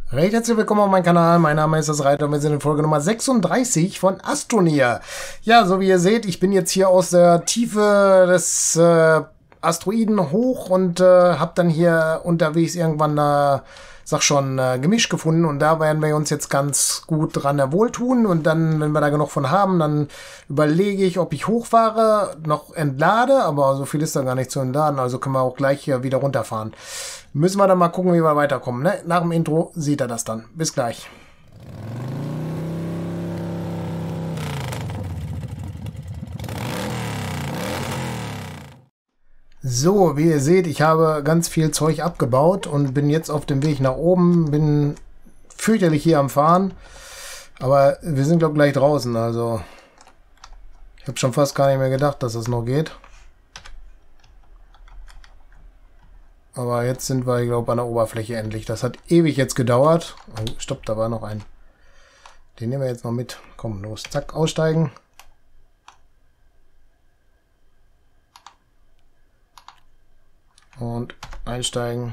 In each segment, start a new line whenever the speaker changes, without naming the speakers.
Recht herzlich willkommen auf meinem Kanal. Mein Name ist das Reiter und wir sind in Folge Nummer 36 von Astroneer. Ja, so wie ihr seht, ich bin jetzt hier aus der Tiefe des Asteroiden hoch und habe dann hier unterwegs irgendwann, sag schon, Gemisch gefunden. Und da werden wir uns jetzt ganz gut dran wohltun. Und dann, wenn wir da genug von haben, dann überlege ich, ob ich hochfahre, noch entlade. Aber so viel ist da gar nicht zu entladen. Also können wir auch gleich hier wieder runterfahren. Müssen wir dann mal gucken, wie wir weiterkommen. Ne? Nach dem Intro sieht er das dann. Bis gleich. So, wie ihr seht, ich habe ganz viel Zeug abgebaut und bin jetzt auf dem Weg nach oben. Bin fürchterlich hier am Fahren. Aber wir sind, glaube ich, gleich draußen. Also, ich habe schon fast gar nicht mehr gedacht, dass das noch geht. Aber jetzt sind wir, glaube ich, an der Oberfläche endlich. Das hat ewig jetzt gedauert. Oh, stopp, da war noch ein. Den nehmen wir jetzt noch mit. Komm, los. Zack, aussteigen. Und einsteigen.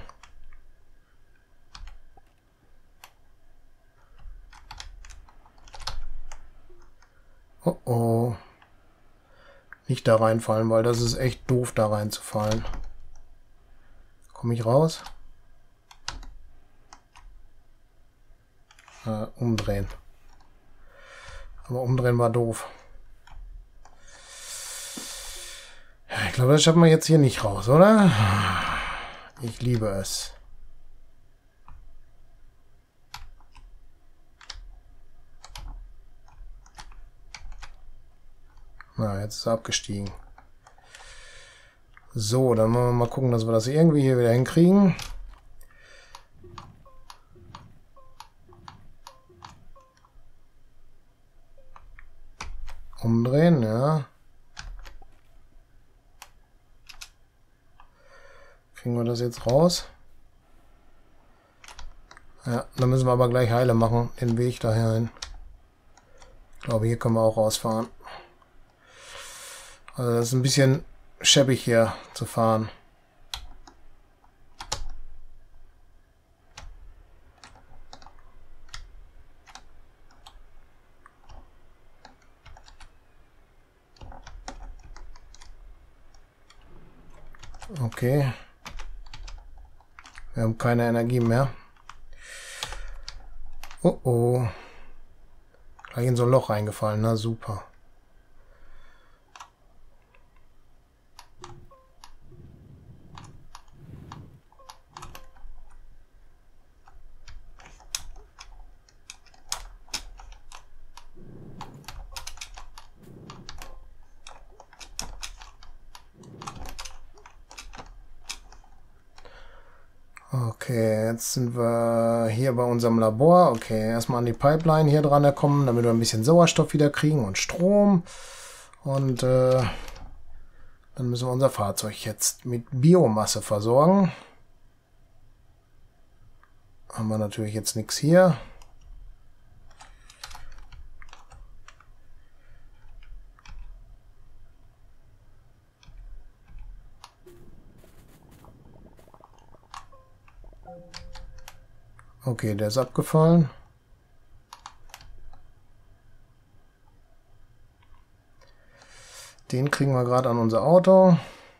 Oh oh. Nicht da reinfallen, weil das ist echt doof, da reinzufallen. Komme ich raus? Umdrehen. Aber umdrehen war doof. Ja, ich glaube, das schaffen wir jetzt hier nicht raus, oder? Ich liebe es. Na, jetzt ist er abgestiegen. So, dann wollen wir mal gucken, dass wir das irgendwie hier wieder hinkriegen. Umdrehen, ja. Kriegen wir das jetzt raus? Ja, dann müssen wir aber gleich heile machen, den Weg dahin. Ich glaube, hier können wir auch rausfahren. Also das ist ein bisschen schäbig hier zu fahren. Okay. Wir haben keine Energie mehr. Oh oh. Gleich in so ein Loch reingefallen. Na super. Okay, jetzt sind wir hier bei unserem Labor. Okay, erstmal an die Pipeline hier dran kommen, damit wir ein bisschen Sauerstoff wieder kriegen und Strom. Und dann müssen wir unser Fahrzeug jetzt mit Biomasse versorgen. Haben wir natürlich jetzt nichts hier. Okay, der ist abgefallen. Den kriegen wir gerade an unser Auto.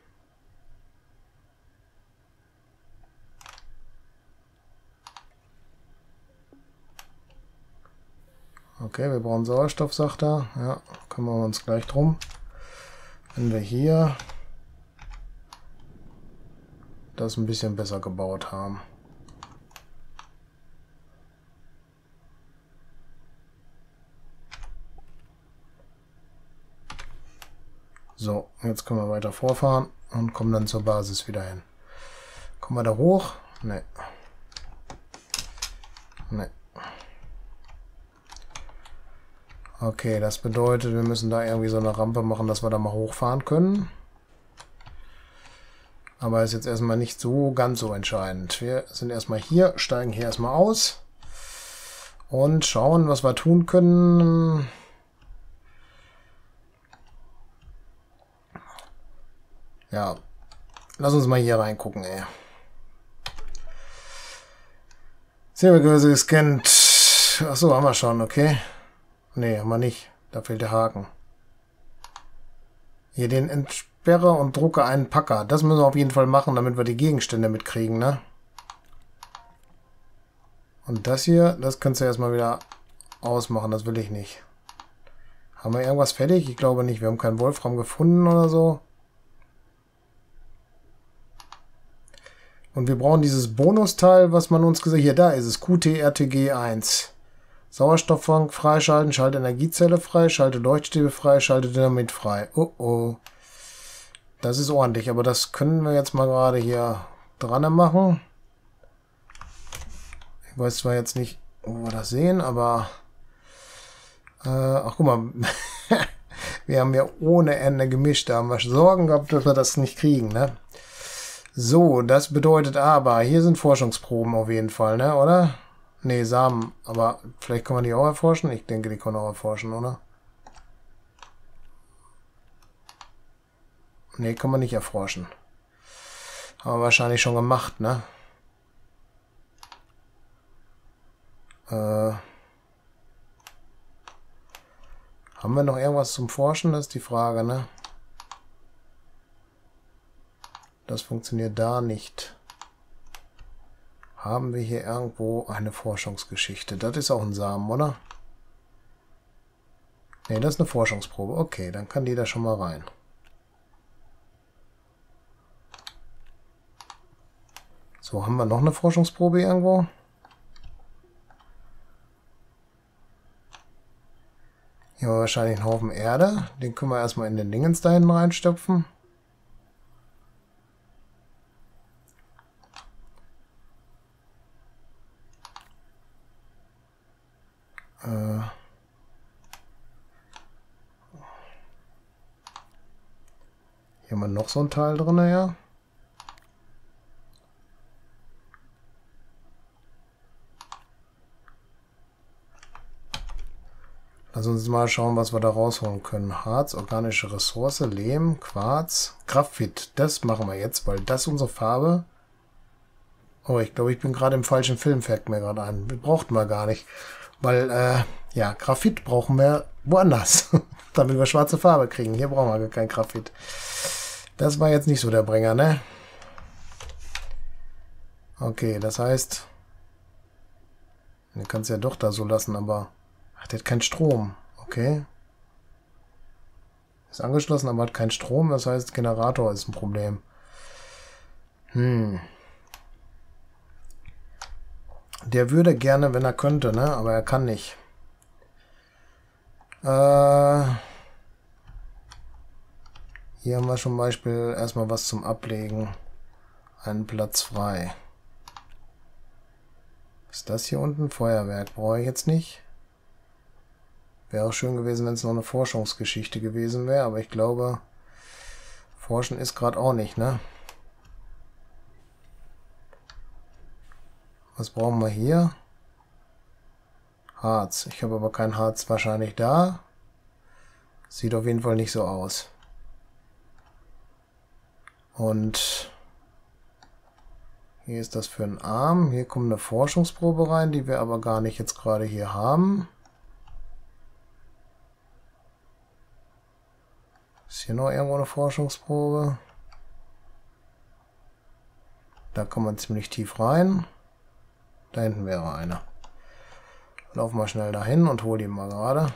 Okay, wir brauchen Sauerstoff, sagt er. Ja, kümmern wir uns gleich drum. Wenn wir hier das ein bisschen besser gebaut haben. So, jetzt können wir weiter vorfahren und kommen dann zur Basis wieder hin. Kommen wir da hoch? Ne. Ne. Okay, das bedeutet, wir müssen da irgendwie so eine Rampe machen, dass wir da mal hochfahren können. Aber ist jetzt erstmal nicht so ganz so entscheidend. Wir sind erstmal hier, steigen hier erstmal aus und schauen, was wir tun können. Ja, lass uns mal hier reingucken, ey. Silbergröße gescannt. Achso, haben wir schon, okay. Nee, haben wir nicht. Da fehlt der Haken. Hier den entsperre und drucke einen Packer. Das müssen wir auf jeden Fall machen, damit wir die Gegenstände mitkriegen, ne? Und das hier, das kannst du erstmal wieder ausmachen. Das will ich nicht. Haben wir irgendwas fertig? Ich glaube nicht. Wir haben keinen Wolfram gefunden oder so. Und wir brauchen dieses Bonusteil, was man uns gesagt hat. Hier, da ist es. QTRTG 1. Sauerstofffang freischalten, schalte Energiezelle frei, schalte Leuchtstäbe frei, schalte Dynamit frei. Oh oh. Das ist ordentlich, aber das können wir jetzt mal gerade hier dran machen. Ich weiß zwar jetzt nicht, wo wir das sehen, aber... ach, guck mal. Wir haben ja ohne Ende gemischt. Da haben wir Sorgen gehabt, dass wir das nicht kriegen, ne? So, das bedeutet aber, hier sind Forschungsproben auf jeden Fall, ne, oder? Ne, Samen. Aber vielleicht kann man die auch erforschen? Ich denke, die können auch erforschen, oder? Ne, kann man nicht erforschen. Haben wir wahrscheinlich schon gemacht, ne? Haben wir noch irgendwas zum Forschen? Das ist die Frage, ne? Das funktioniert da nicht. Haben wir hier irgendwo eine Forschungsgeschichte? Das ist auch ein Samen, oder? Ne, das ist eine Forschungsprobe. Okay, dann kann die da schon mal rein. So, haben wir noch eine Forschungsprobe irgendwo? Hier haben wir wahrscheinlich einen Haufen Erde. Den können wir erstmal in den Dingens da hinten reinstopfen. Hier haben wir noch so ein Teil drin, ja. Lass uns mal schauen, was wir da rausholen können. Harz, organische Ressource, Lehm, Quarz, Graphit. Das machen wir jetzt, weil das unsere Farbe... Oh, ich glaube, ich bin gerade im falschen Film, fällt mir gerade ein. Wir brauchten wir gar nicht. Weil, ja, Graphit brauchen wir woanders. Damit wir schwarze Farbe kriegen. Hier brauchen wir gar kein Graphit. Das war jetzt nicht so der Bringer, ne? Okay, das heißt... Du kannst ja doch da so lassen, aber... Ach, der hat keinen Strom. Okay. Ist angeschlossen, aber hat keinen Strom. Das heißt, Generator ist ein Problem. Der würde gerne, wenn er könnte, ne? Aber er kann nicht. Hier haben wir zum Beispiel erstmal was zum Ablegen. Einen Platz frei. Ist das hier unten? Feuerwerk brauche ich jetzt nicht. Wäre auch schön gewesen, wenn es noch eine Forschungsgeschichte gewesen wäre, aber ich glaube, Forschen ist gerade auch nicht, ne? Was brauchen wir hier? Harz. Ich habe aber kein Harz wahrscheinlich da. Sieht auf jeden Fall nicht so aus. Und hier ist das für einen Arm. Hier kommt eine Forschungsprobe rein, die wir aber gar nicht jetzt gerade hier haben. Ist hier noch irgendwo eine Forschungsprobe? Da kann man ziemlich tief rein. Da hinten wäre eine. Laufen wir schnell dahin und hol die mal gerade.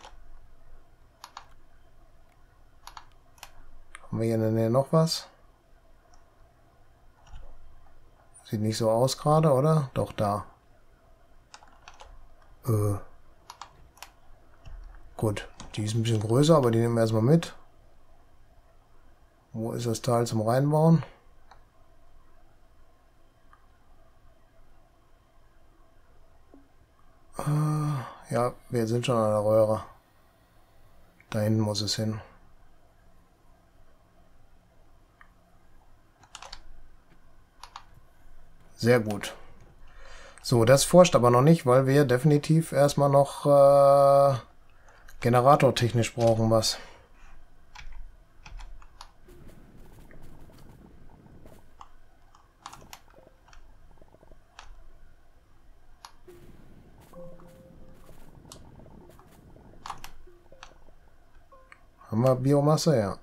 Haben wir hier in der Nähe noch was? Sieht nicht so aus gerade, oder? Doch, da. Gut, die ist ein bisschen größer, aber die nehmen wir erstmal mit. Wo ist das Teil zum Reinbauen? Ja, wir sind schon an der Röhre. Da hinten muss es hin. Sehr gut. So, das forscht aber noch nicht, weil wir definitiv erstmal noch generatortechnisch brauchen was. Haben wir Biomasse? Ja.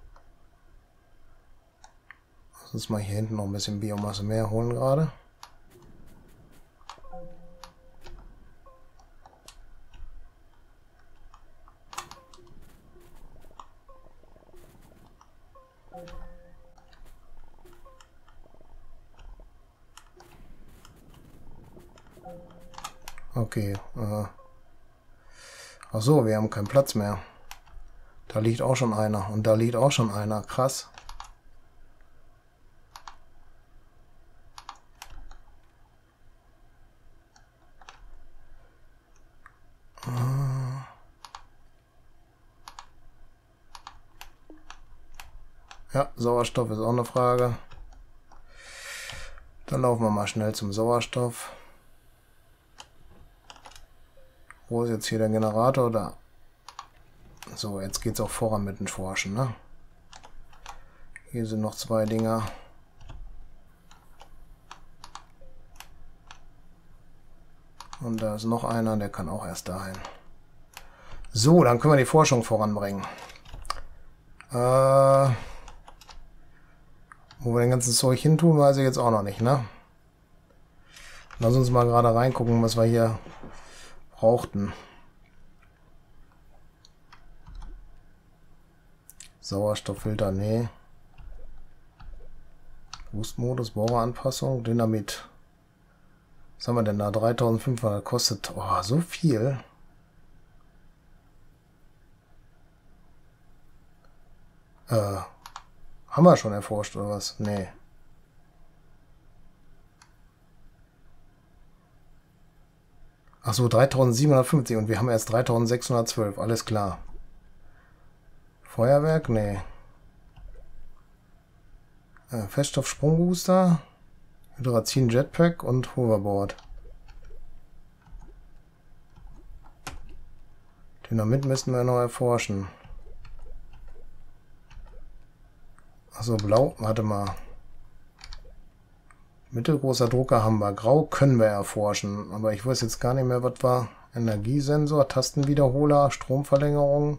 Lass uns mal hier hinten noch ein bisschen Biomasse mehr holen gerade. Okay. Ach so, wir haben keinen Platz mehr. Da liegt auch schon einer. Und da liegt auch schon einer. Krass. Ja, Sauerstoff ist auch eine Frage. Dann laufen wir mal schnell zum Sauerstoff. Wo ist jetzt hier der Generator? Da. So, jetzt geht es auch voran mit dem Forschen, ne? Hier sind noch zwei Dinger. Und da ist noch einer, der kann auch erst dahin. So, dann können wir die Forschung voranbringen. Wo wir den ganzen Zeug hin tun, weiß ich jetzt auch noch nicht, ne? Lass uns mal gerade reingucken, was wir hier brauchten. Sauerstofffilter, nee. Boostmodus, Bohreranpassung, Dynamit. Was haben wir denn da? 3500 kostet. Oh, so viel. Haben wir schon erforscht oder was? Nee. Achso, 3750 und wir haben erst 3612. Alles klar. Feuerwerk? Nee. Feststoffsprungbooster. Hydrazin Jetpack und Hoverboard. Dynamit müssten wir noch erforschen. Achso, blau. Warte mal. Mittelgroßer Drucker haben wir. Grau können wir erforschen. Aber ich weiß jetzt gar nicht mehr, was war. Energiesensor, Tastenwiederholer, Stromverlängerung.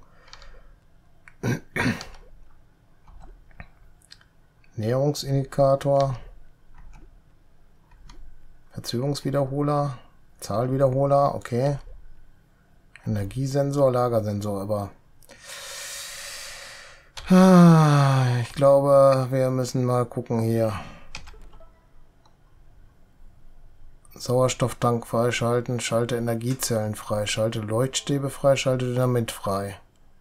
Näherungsindikator. Verzögerungswiederholer. Zahlwiederholer. Okay. Energiesensor, Lagersensor. Aber ich glaube, wir müssen mal gucken hier. Sauerstofftank freischalten, schalte Energiezellen frei, schalte Leuchtstäbe frei, schalte Dynamit frei.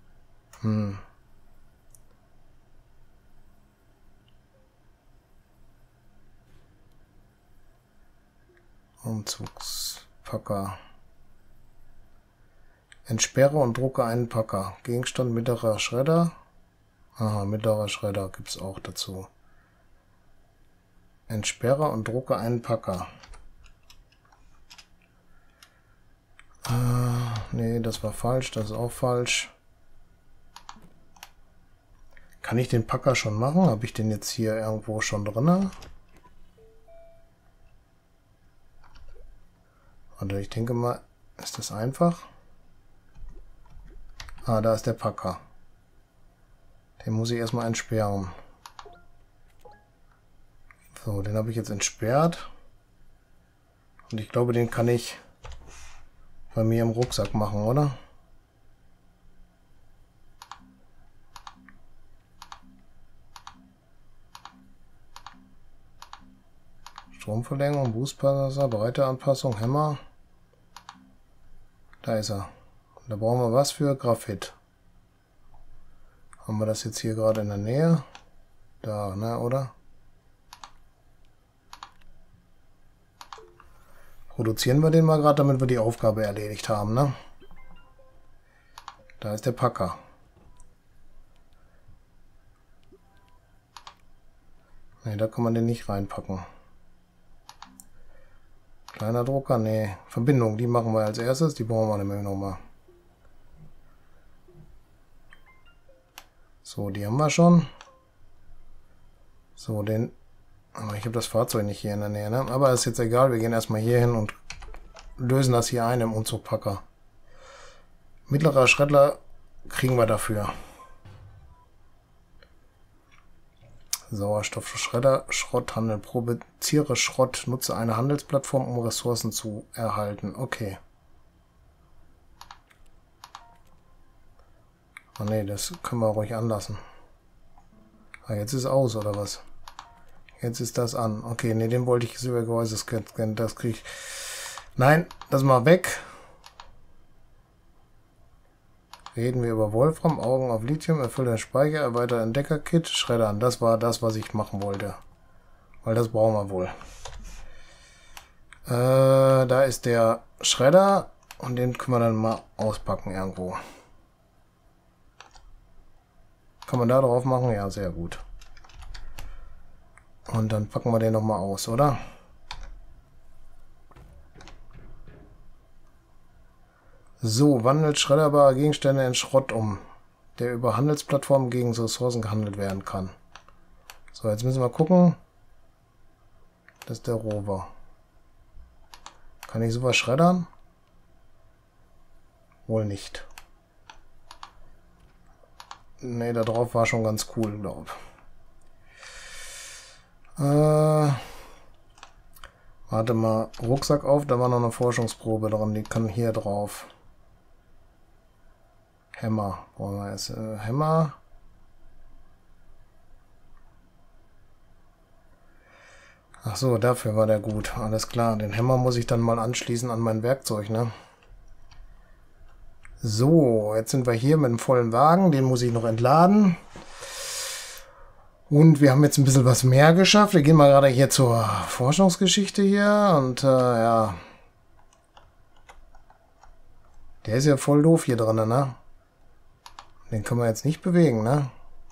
Umzugspacker. Entsperre und drucke einen Packer. Gegenstand mittlerer Schredder. Aha, mittlerer Schredder gibt es auch dazu. Entsperre und drucke einen Packer. Nee, das war falsch, das ist auch falsch. Kann ich den Packer schon machen? Habe ich den jetzt hier irgendwo schon drin? Warte, ich denke mal, ist das einfach? Ah, da ist der Packer. Den muss ich erstmal entsperren. So, den habe ich jetzt entsperrt. Und ich glaube, den kann ich bei mir im Rucksack machen, oder? Stromverlängerung, Boostpasser, Breiteanpassung, Hämmer. Da ist er. Und da brauchen wir was für? Graphit. Haben wir das jetzt hier gerade in der Nähe? Da, ne, oder? Produzieren wir den mal gerade, damit wir die Aufgabe erledigt haben, ne? Da ist der Packer. Ne, da kann man den nicht reinpacken. Kleiner Drucker, ne. Verbindung, die machen wir als erstes, die brauchen wir nämlich nochmal. So, die haben wir schon. So, den... Aber ich habe das Fahrzeug nicht hier in der Nähe, ne? Aber ist jetzt egal, wir gehen erstmal hier hin und lösen das hier ein im Umzugpacker. Mittlerer Schredder kriegen wir dafür. Sauerstoffschredder, Schrotthandel, produziere Schrott, nutze eine Handelsplattform, um Ressourcen zu erhalten. Okay. Ah ne, das können wir ruhig anlassen. Ah, jetzt ist aus, oder was? Jetzt ist das an. Okay, ne, den wollte ich über Gehäuse scannen. Das kriege ich... Nein, das mal weg. Reden wir über Wolfram, Augen auf Lithium, erfülle den Speicher, erweitere Entdecker-Kit, Schreddern. Das war das, was ich machen wollte. Weil das brauchen wir wohl. Da ist der Schredder und den können wir dann mal auspacken irgendwo. Kann man da drauf machen? Ja, sehr gut. Und dann packen wir den nochmal aus, oder? So, wandelt schredderbare Gegenstände in Schrott um, der über Handelsplattformen gegen Ressourcen gehandelt werden kann. So, jetzt müssen wir gucken. Das ist der Rover. Kann ich sowas schreddern? Wohl nicht. Ne, da drauf war schon ganz cool, glaube ich. Warte mal, Rucksack auf, da war noch eine Forschungsprobe dran, die kann hier drauf. Hämmer, brauchen wir jetzt Hämmer. Ach so, dafür war der gut, alles klar. Den Hämmer muss ich dann mal anschließen an mein Werkzeug, ne? So, jetzt sind wir hier mit einem vollen Wagen, den muss ich noch entladen. Und wir haben jetzt ein bisschen was mehr geschafft. Wir gehen mal gerade hier zur Forschungsgeschichte hier und ja. Der ist ja voll doof hier drin, ne? Den können wir jetzt nicht bewegen, ne?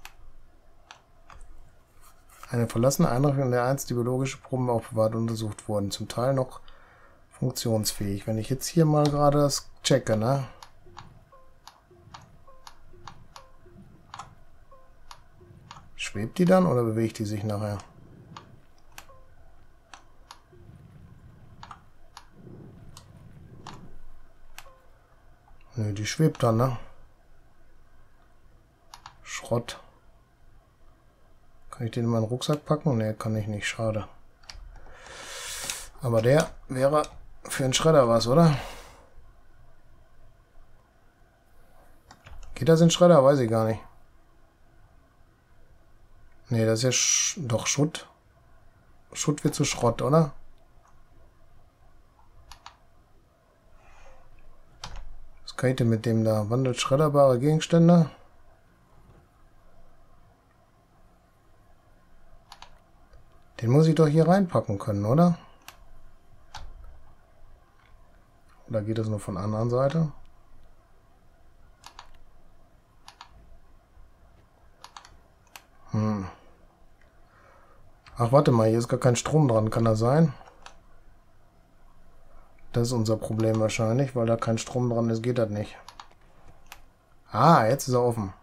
Eine verlassene Einrichtung, in der einst die biologische Proben aufbewahrt und untersucht wurden. Zum Teil noch funktionsfähig. Wenn ich jetzt hier mal gerade das checke, ne? Schwebt die dann oder bewegt die sich nachher? Nö, die schwebt dann, ne? Schrott. Kann ich den in meinen Rucksack packen? Ne, kann ich nicht. Schade. Aber der wäre für einen Schredder was, oder? Geht das in den Schredder? Weiß ich gar nicht. Ne, das ist ja doch Schutt. Schutt wird zu Schrott, oder? Was kann ich denn mit dem da? Wandelt schredderbare Gegenstände? Den muss ich doch hier reinpacken können, oder? Oder geht das nur von der anderen Seite? Ach, warte mal, hier ist gar kein Strom dran. Kann das sein? Das ist unser Problem wahrscheinlich, weil da kein Strom dran ist, geht das nicht. Ah, jetzt ist er offen.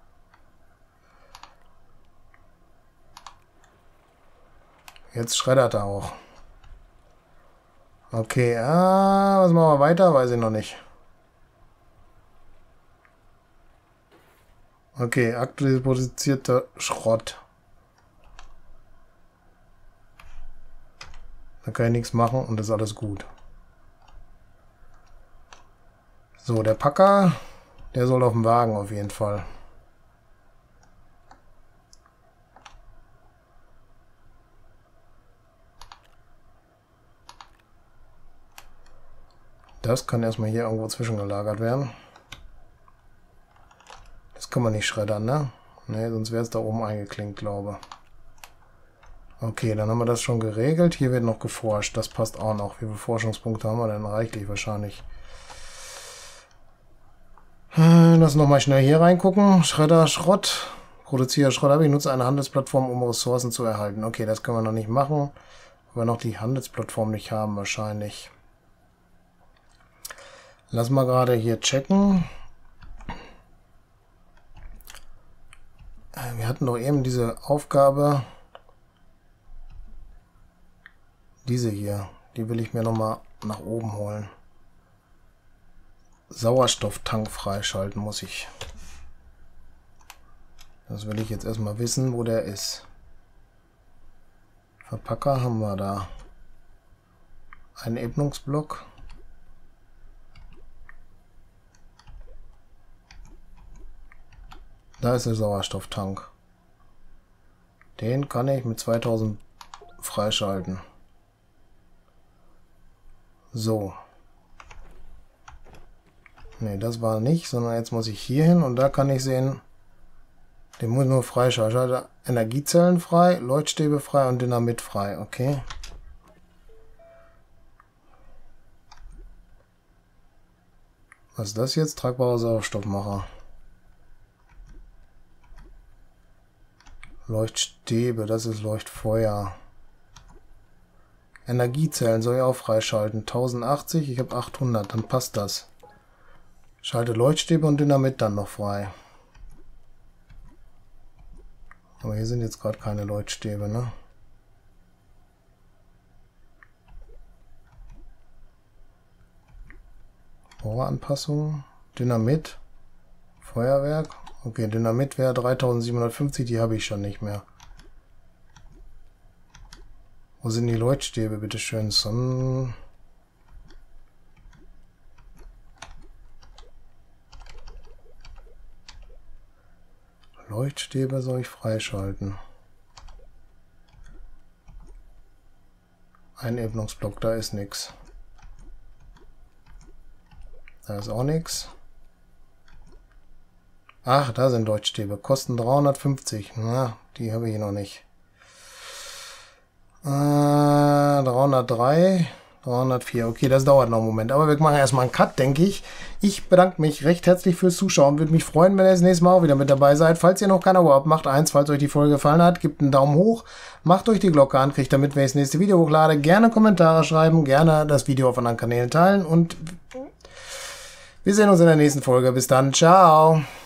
Jetzt schreddert er auch. Okay, was machen wir weiter? Weiß ich noch nicht. Okay, aktuell produzierter Schrott. Da kann ich nichts machen und das ist alles gut. So, der Packer, der soll auf dem Wagen auf jeden Fall. Das kann erstmal hier irgendwo zwischengelagert werden. Das kann man nicht schreddern, ne? Ne, sonst wäre es da oben eingeklinkt, glaube ich. Okay, dann haben wir das schon geregelt. Hier wird noch geforscht. Das passt auch noch. Wie viele Forschungspunkte haben wir denn? Reichlich wahrscheinlich. Lass noch mal schnell hier reingucken. Schredder, Schrott. Produziere Schrott. Aber ich nutze eine Handelsplattform, um Ressourcen zu erhalten. Okay, das können wir noch nicht machen. Weil wir noch die Handelsplattform nicht haben wahrscheinlich. Lass mal gerade hier checken. Wir hatten doch eben diese Aufgabe. Diese hier. Die will ich mir noch mal nach oben holen. Sauerstofftank freischalten muss ich. Das will ich jetzt erstmal wissen, wo der ist. Verpacker haben wir da. Ein Ebnungsblock. Da ist der Sauerstofftank. Den kann ich mit 2000 freischalten. So. Ne, das war nicht, sondern jetzt muss ich hier hin und da kann ich sehen, den muss ich nur freischalten. Schalte Energiezellen frei, Leuchtstäbe frei und Dynamit frei. Okay. Was ist das jetzt? Tragbarer Sauerstoffmacher. Leuchtstäbe, das ist Leuchtfeuer. Energiezellen soll ich auch freischalten. 1080, ich habe 800, dann passt das. Schalte Leuchtstäbe und Dynamit dann noch frei. Aber hier sind jetzt gerade keine Leuchtstäbe, ne? Bohranpassung, Dynamit, Feuerwerk. Okay, Dynamit wäre 3750, die habe ich schon nicht mehr. Wo sind die Leuchtstäbe, bitteschön? Sonnen. Leuchtstäbe soll ich freischalten. Einebnungsblock, da ist nichts. Da ist auch nichts. Ach, da sind Leuchtstäbe. Kosten 350. Na, die habe ich noch nicht. 303, 304. Okay, das dauert noch einen Moment. Aber wir machen erstmal einen Cut, denke ich. Ich bedanke mich recht herzlich fürs Zuschauen. Würde mich freuen, wenn ihr das nächste Mal auch wieder mit dabei seid. Falls ihr noch kein Abo habt, macht eins. Falls euch die Folge gefallen hat, gebt einen Daumen hoch. Macht euch die Glocke an, kriegt damit, wenn ich das nächste Video hochlade. Gerne Kommentare schreiben, gerne das Video auf anderen Kanälen teilen. Und wir sehen uns in der nächsten Folge. Bis dann. Ciao.